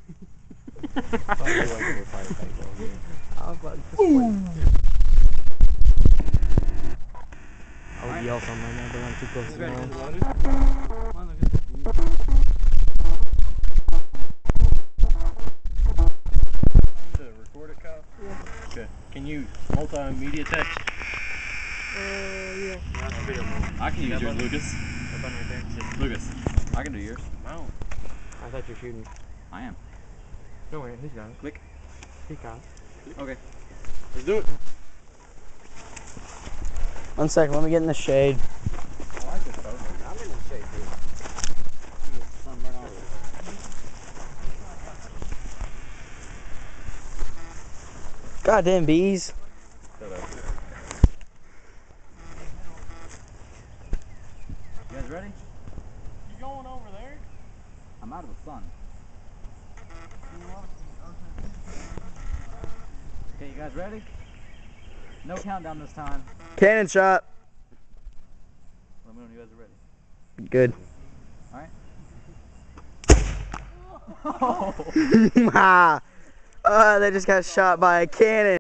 I would yell something like that, but I'm too close to now. Record it, Kyle? Yeah. Okay. Can you multimedia text? Yeah. I can use yours, Lucas. That button right there. Lucas, I can do yours. No. I thought you were shooting. I am. Don't worry, he's got it. Click. He got it. Okay. Let's do it. 1 second, let me get in the shade. I like this photo. I'm in the shade, dude. Goddamn bees. Shut up. You guys ready? You going over there? I'm out of the sun. Okay, you guys ready? No countdown this time. Cannon shot. Let me know when you guys are ready. Good. Alright. They just got shot by a cannon.